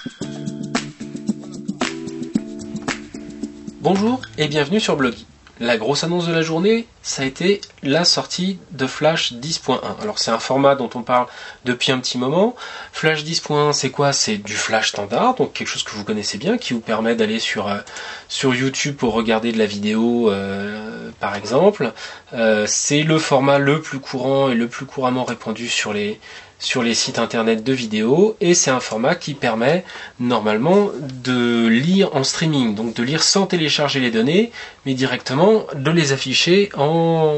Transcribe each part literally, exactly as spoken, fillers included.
Bonjour et bienvenue sur Blogy. La grosse annonce de la journée, ça a été la sortie de Flash dix point un. Alors c'est un format dont on parle depuis un petit moment. Flash dix point un, c'est quoi? C'est du Flash standard, donc quelque chose que vous connaissez bien, qui vous permet d'aller sur, euh, sur YouTube pour regarder de la vidéo, euh, par exemple. Euh, c'est le format le plus courant et le plus couramment répandu sur les sur les sites internet de vidéos, et c'est un format qui permet normalement de lire en streaming, donc de lire sans télécharger les données, mais directement de les afficher en,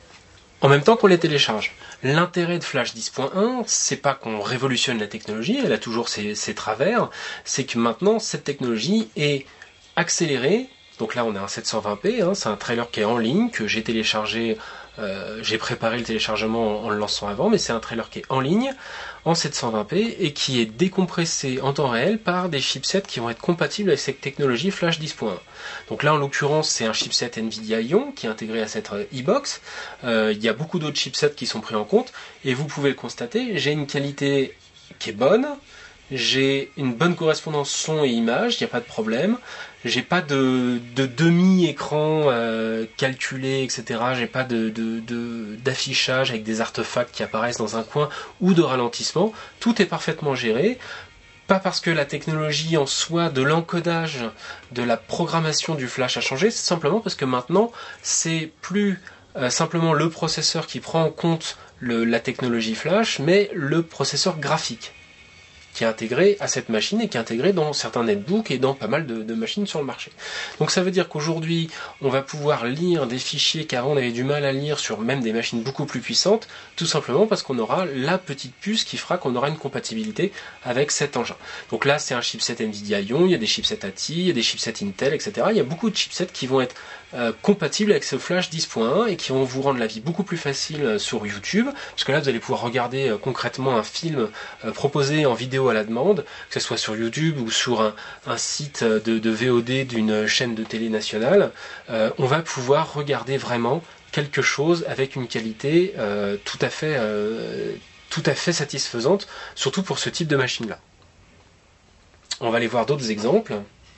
en même temps qu'on les télécharge. L'intérêt de Flash dix point un, c'est pas qu'on révolutionne la technologie, elle a toujours ses, ses travers, c'est que maintenant cette technologie est accélérée. Donc là on est en sept cent vingt p, hein, c'est un trailer qui est en ligne, que j'ai téléchargé, euh, j'ai préparé le téléchargement en, en le lançant avant, mais c'est un trailer qui est en ligne, en sept cent vingt p, et qui est décompressé en temps réel par des chipsets qui vont être compatibles avec cette technologie Flash dix point un. Donc là en l'occurrence c'est un chipset Nvidia Ion qui est intégré à cette e-box, euh, il y a beaucoup d'autres chipsets qui sont pris en compte, et vous pouvez le constater, j'ai une qualité qui est bonne, j'ai une bonne correspondance son et image, il n'y a pas de problème. J'ai pas de, de demi-écran euh, calculé, et cetera. J'ai pas de, de, de, d'affichage avec des artefacts qui apparaissent dans un coin ou de ralentissement. Tout est parfaitement géré. Pas parce que la technologie en soi de l'encodage, de la programmation du flash a changé, c'est simplement parce que maintenant, c'est plus euh, simplement le processeur qui prend en compte le, la technologie flash, mais le processeur graphique qui est intégré à cette machine et qui est intégré dans certains netbooks et dans pas mal de, de machines sur le marché. Donc ça veut dire qu'aujourd'hui, on va pouvoir lire des fichiers qu'avant on avait du mal à lire sur même des machines beaucoup plus puissantes, tout simplement parce qu'on aura la petite puce qui fera qu'on aura une compatibilité avec cet engin. Donc là, c'est un chipset Nvidia Ion, il y a des chipsets A T I, il y a des chipsets Intel, et cetera. Il y a beaucoup de chipsets qui vont être euh, compatibles avec ce Flash dix point un et qui vont vous rendre la vie beaucoup plus facile euh, sur YouTube, parce que là, vous allez pouvoir regarder euh, concrètement un film euh, proposé en vidéo à la demande, que ce soit sur YouTube ou sur un, un site de, de V O D d'une chaîne de télé nationale, euh, on va pouvoir regarder vraiment quelque chose avec une qualité euh, tout à fait, euh, tout à fait satisfaisante, surtout pour ce type de machine-là. On va aller voir d'autres exemples.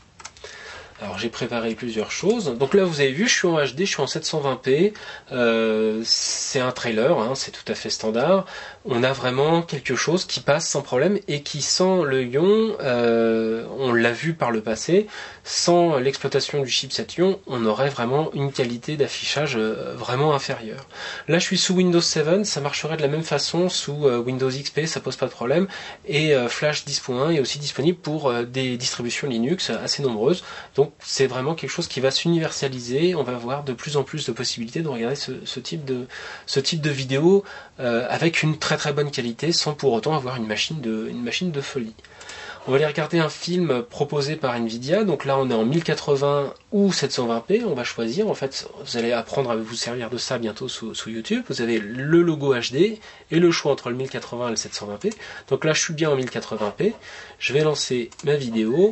Alors j'ai préparé plusieurs choses. Donc là vous avez vu, je suis en H D, je suis en sept cent vingt p. Euh, c'est un trailer, hein, c'est tout à fait standard. On a vraiment quelque chose qui passe sans problème et qui, sans le Ion, euh, on l'a vu par le passé, sans l'exploitation du chipset Ion, on aurait vraiment une qualité d'affichage euh, vraiment inférieure. Là je suis sous Windows sept, ça marcherait de la même façon sous euh, Windows X P, ça pose pas de problème. Et euh, Flash dix point un est aussi disponible pour euh, des distributions Linux assez nombreuses. Donc c'est vraiment quelque chose qui va s'universaliser, on va avoir de plus en plus de possibilités de regarder ce, ce, type, de, ce type de vidéo euh, avec une très très bonne qualité sans pour autant avoir une machine de, une machine de folie. On va aller regarder un film proposé par Nvidia, donc là on est en mille quatre-vingts ou sept cent vingt p, on va choisir, en fait vous allez apprendre à vous servir de ça bientôt sous, sous YouTube, vous avez le logo H D et le choix entre le mille quatre-vingts et le sept cent vingt p, donc là je suis bien en mille quatre-vingts p, je vais lancer ma vidéo,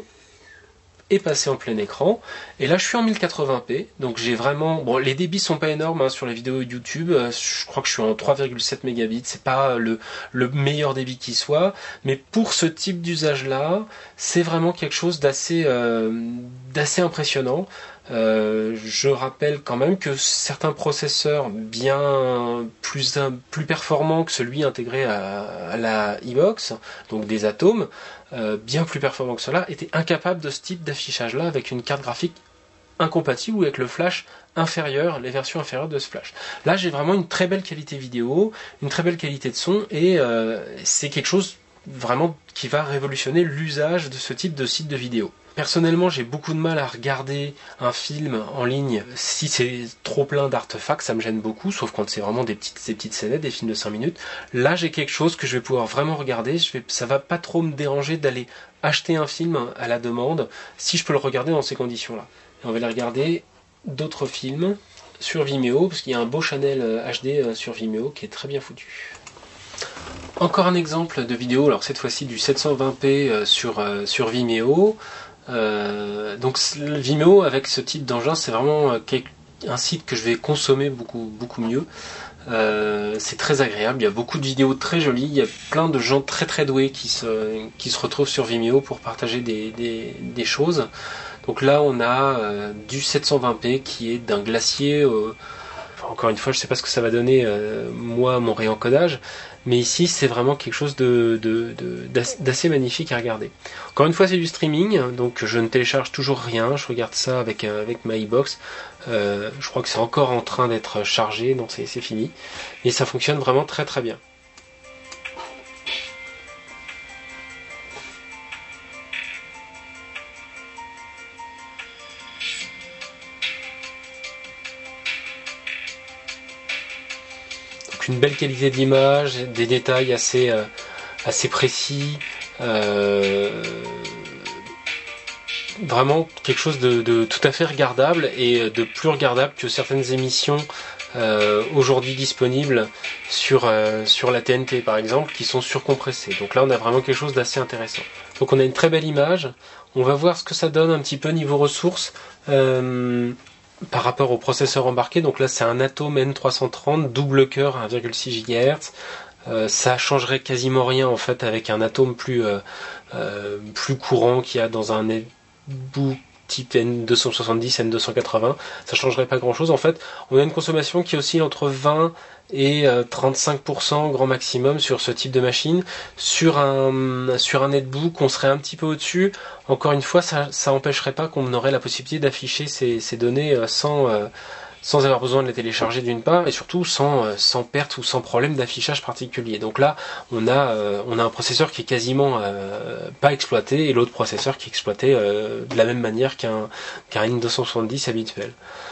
et passer en plein écran, et là je suis en mille quatre-vingts p, donc j'ai vraiment, bon les débits sont pas énormes hein, sur les vidéos YouTube, je crois que je suis en trois virgule sept mégabits, c'est pas le, le meilleur débit qui soit, mais pour ce type d'usage là, c'est vraiment quelque chose d'assez euh, d'assez impressionnant. Euh, je rappelle quand même que certains processeurs bien plus, plus performants que celui intégré à, à la e-box, donc des Atomes, euh, bien plus performants que cela, étaient incapables de ce type d'affichage-là avec une carte graphique incompatible ou avec le flash inférieur, les versions inférieures de ce flash. Là, j'ai vraiment une très belle qualité vidéo, une très belle qualité de son, et euh, c'est quelque chose vraiment qui va révolutionner l'usage de ce type de site de vidéo. Personnellement, j'ai beaucoup de mal à regarder un film en ligne si c'est trop plein d'artefacts, ça me gêne beaucoup, sauf quand c'est vraiment des petites, des petites scénettes, des films de cinq minutes. Là, j'ai quelque chose que je vais pouvoir vraiment regarder, je vais, ça va pas trop me déranger d'aller acheter un film à la demande si je peux le regarder dans ces conditions-là. Et on va aller regarder d'autres films sur Vimeo, parce qu'il y a un beau channel H D sur Vimeo qui est très bien foutu. Encore un exemple de vidéo, alors cette fois-ci du sept cent vingt p sur, sur Vimeo. Euh, donc Vimeo avec ce type d'engin, c'est vraiment un site que je vais consommer beaucoup beaucoup mieux. Euh, c'est très agréable, il y a beaucoup de vidéos très jolies, il y a plein de gens très très doués qui se, qui se retrouvent sur Vimeo pour partager des, des, des choses. Donc là on a euh, du sept cent vingt p qui est d'un glacier, euh, enfin, encore une fois je sais pas ce que ça va donner euh, moi mon réencodage, mais ici c'est vraiment quelque chose de, de, de, d'assez magnifique à regarder. Encore une fois c'est du streaming, donc je ne télécharge toujours rien, je regarde ça avec, avec ma iBox. Euh, je crois que c'est encore en train d'être chargé, donc c'est, c'est fini. Et ça fonctionne vraiment très très bien. Donc une belle qualité d'image, des détails assez, euh, assez précis. Euh, Vraiment quelque chose de, de tout à fait regardable et de plus regardable que certaines émissions euh, aujourd'hui disponibles sur, euh, sur la T N T par exemple, qui sont surcompressées. Donc là on a vraiment quelque chose d'assez intéressant. Donc on a une très belle image, on va voir ce que ça donne un petit peu niveau ressources euh, par rapport au processeur embarqué. Donc là c'est un Atom N trois cent trente, double cœur, un virgule six gigahertz. Euh, ça changerait quasiment rien en fait avec un Atom plus, euh, euh, plus courant qu'il y a dans un netbook type N deux cent soixante-dix, N deux cent quatre-vingts, ça changerait pas grand chose. En fait, on a une consommation qui oscille entre vingt et trente-cinq pour cent grand maximum sur ce type de machine. Sur un, sur un netbook, on serait un petit peu au-dessus. Encore une fois, ça, ça empêcherait pas qu'on aurait la possibilité d'afficher ces, ces données sans, euh, sans avoir besoin de les télécharger d'une part, et surtout sans, euh, sans perte ou sans problème d'affichage particulier. Donc là, on a, euh, on a un processeur qui est quasiment euh, pas exploité, et l'autre processeur qui est exploité euh, de la même manière qu'un, qu'un N deux cent soixante-dix habituel.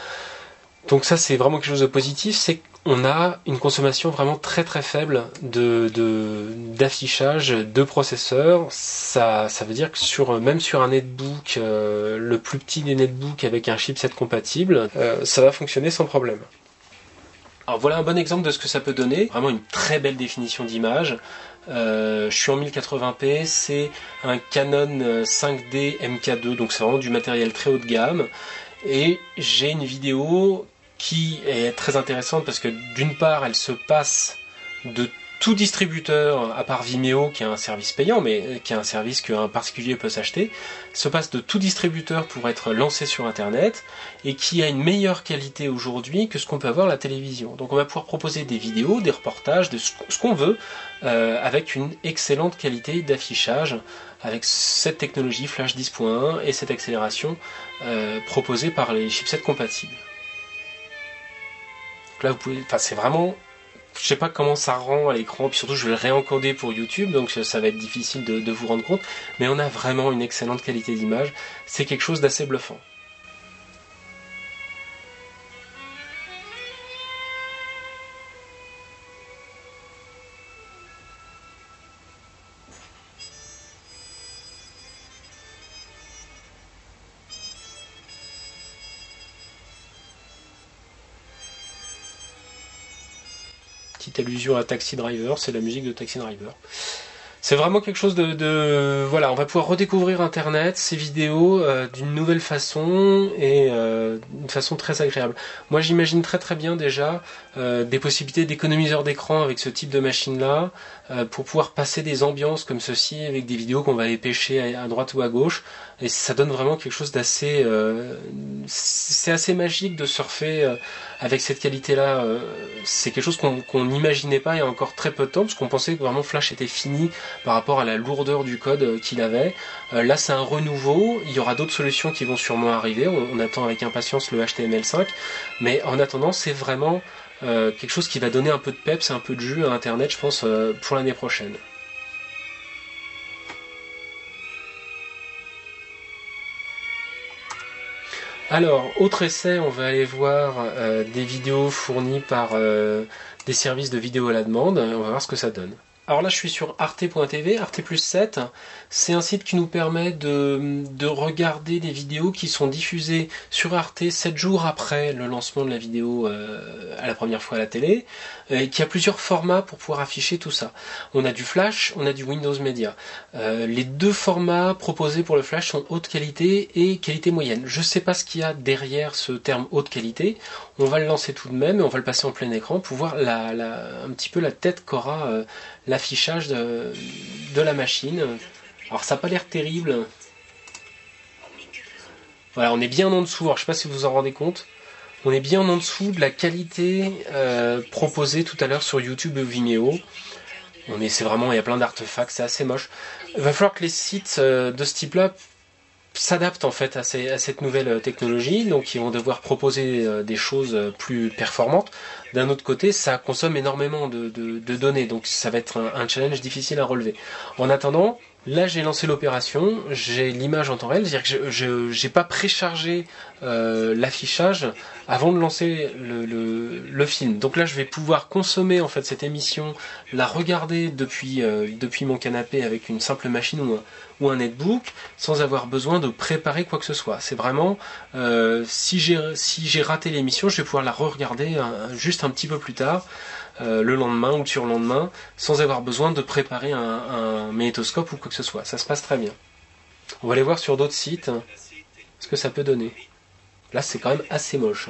Donc ça, c'est vraiment quelque chose de positif, c'est qu'on a une consommation vraiment très très faible de, de, d'affichage de processeurs. Ça, ça veut dire que sur, même sur un netbook, euh, le plus petit des netbooks avec un chipset compatible, euh, ça va fonctionner sans problème. Alors voilà un bon exemple de ce que ça peut donner. Vraiment une très belle définition d'image. Euh, je suis en mille quatre-vingts p, c'est un Canon cinq D M K deux, donc c'est vraiment du matériel très haut de gamme. Et j'ai une vidéo qui est très intéressante parce que d'une part elle se passe de tout distributeur à part Vimeo qui est un service payant mais qui est un service qu'un particulier peut s'acheter, se passe de tout distributeur pour être lancé sur internet et qui a une meilleure qualité aujourd'hui que ce qu'on peut avoir à la télévision. Donc on va pouvoir proposer des vidéos, des reportages, de ce qu'on veut euh, avec une excellente qualité d'affichage avec cette technologie Flash dix point un et cette accélération euh, proposée par les chipsets compatibles. Donc là vous pouvez, enfin c'est vraiment, je sais pas comment ça rend à l'écran, puis surtout je vais le réencoder pour YouTube, donc ça va être difficile de, de vous rendre compte, mais on a vraiment une excellente qualité d'image, c'est quelque chose d'assez bluffant. Petite allusion à Taxi Driver, c'est la musique de Taxi Driver. C'est vraiment quelque chose de, de... Voilà, on va pouvoir redécouvrir Internet, ces vidéos, euh, d'une nouvelle façon et euh, d'une façon très agréable. Moi j'imagine très très bien déjà euh, des possibilités d'économiseurs d'écran avec ce type de machine-là, euh, pour pouvoir passer des ambiances comme ceci avec des vidéos qu'on va aller pêcher à, à droite ou à gauche. Et ça donne vraiment quelque chose d'assez... Euh, c'est assez magique de surfer euh, avec cette qualité-là. Euh, c'est quelque chose qu'on qu'on n'imaginait pas il y a encore très peu de temps, parce qu'on pensait que vraiment Flash était fini par rapport à la lourdeur du code qu'il avait. Euh, là c'est un renouveau, il y aura d'autres solutions qui vont sûrement arriver, on, on attend avec impatience le H T M L cinq, mais en attendant c'est vraiment euh, quelque chose qui va donner un peu de peps, un peu de jus à Internet, je pense, euh, pour l'année prochaine. Alors, autre essai, on va aller voir euh, des vidéos fournies par euh, des services de vidéo à la demande, on va voir ce que ça donne. Alors là, je suis sur arte point t v, Arte plus sept. C'est un site qui nous permet de, de regarder des vidéos qui sont diffusées sur Arte sept jours après le lancement de la vidéo euh, à la première fois à la télé, et qui a plusieurs formats pour pouvoir afficher tout ça. On a du Flash, on a du Windows Media. Euh, les deux formats proposés pour le Flash sont haute qualité et qualité moyenne. Je sais pas ce qu'il y a derrière ce terme haute qualité. On va le lancer tout de même et on va le passer en plein écran pour voir la, la, un petit peu la tête qu'aura euh, l'affichage de, de la machine. Alors ça n'a pas l'air terrible. Voilà, on est bien en dessous. Alors je ne sais pas si vous vous en rendez compte. On est bien en dessous de la qualité euh, proposée tout à l'heure sur YouTube et Vimeo. On est, c'est vraiment, il y a plein d'artefacts, c'est assez moche. Il va falloir que les sites euh, de ce type-là s'adaptent en fait à, ces, à cette nouvelle technologie, donc ils vont devoir proposer euh, des choses plus performantes. D'un autre côté, ça consomme énormément de, de, de données, donc ça va être un, un challenge difficile à relever. En attendant, là j'ai lancé l'opération, j'ai l'image en temps réel, c'est-à-dire que je n'ai pas préchargé euh, l'affichage avant de lancer le, le, le film. Donc là je vais pouvoir consommer en fait cette émission, la regarder depuis, euh, depuis mon canapé avec une simple machine ou un, ou un netbook, sans avoir besoin de préparer quoi que ce soit. C'est vraiment, euh, si j'ai si j'ai raté l'émission, je vais pouvoir la re-regarder un, juste un petit peu plus tard, euh, le lendemain ou le surlendemain, sans avoir besoin de préparer un, un magnétoscope ou quoi que ce soit. Ça se passe très bien. On va aller voir sur d'autres sites hein, ce que ça peut donner. Là, c'est quand même assez moche. Hein.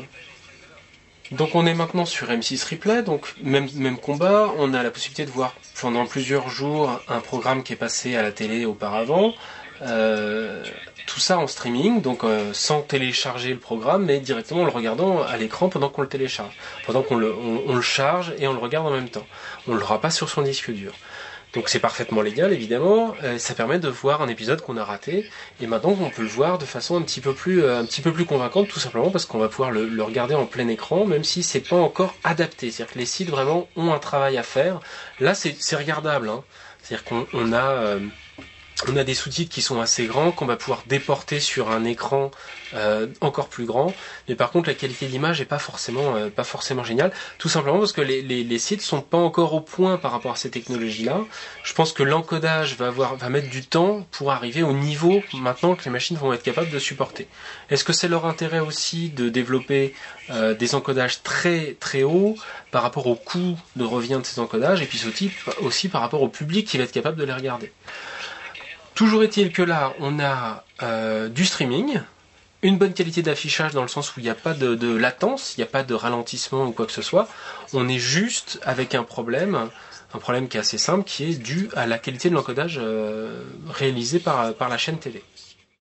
Donc on est maintenant sur M six Replay, donc même, même combat, on a la possibilité de voir pendant plusieurs jours un programme qui est passé à la télé auparavant, euh, tout ça en streaming, donc euh, sans télécharger le programme, mais directement en le regardant à l'écran pendant qu'on le télécharge, pendant qu'on le, on, on le charge et on le regarde en même temps. On ne l'aura pas sur son disque dur. Donc c'est parfaitement légal évidemment, euh, ça permet de voir un épisode qu'on a raté, et maintenant on peut le voir de façon un petit peu plus, euh, un petit peu plus convaincante, tout simplement parce qu'on va pouvoir le, le regarder en plein écran, même si c'est pas encore adapté. C'est-à-dire que les sites vraiment ont un travail à faire. Là c'est, c'est regardable, hein. C'est-à-dire qu'on on a... Euh, On a des sous-titres qui sont assez grands, qu'on va pouvoir déporter sur un écran euh, encore plus grand, mais par contre la qualité d'image est pas forcément euh, pas forcément géniale, tout simplement parce que les, les, les sites sont pas encore au point par rapport à ces technologies-là. Je pense que l'encodage va avoir va mettre du temps pour arriver au niveau maintenant que les machines vont être capables de supporter. Est-ce que c'est leur intérêt aussi de développer euh, des encodages très très hauts par rapport au coût de revient de ces encodages, et puis aussi, aussi par rapport au public qui va être capable de les regarder. Toujours est-il que là, on a euh, du streaming, une bonne qualité d'affichage dans le sens où il n'y a pas de, de latence, il n'y a pas de ralentissement ou quoi que ce soit. On est juste avec un problème, un problème qui est assez simple, qui est dû à la qualité de l'encodage euh, réalisé par, par la chaîne T V.